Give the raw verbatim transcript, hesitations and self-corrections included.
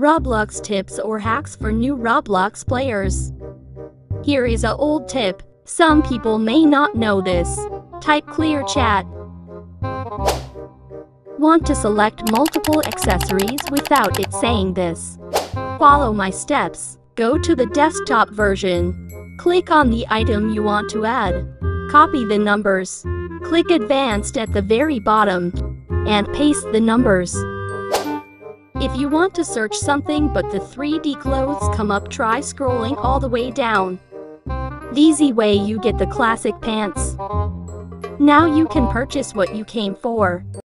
Roblox tips or hacks for new Roblox players. Here is a old tip. Some people may not know this. Type clear chat. Want to select multiple accessories without it saying this? Follow my steps. Go to the desktop version. Click on the item you want to add. Copy the numbers. Click Advanced at the very bottom and paste the numbers. If you want to search something but the three D clothes come up, try scrolling all the way down. The easy way you get the classic pants. Now you can purchase what you came for.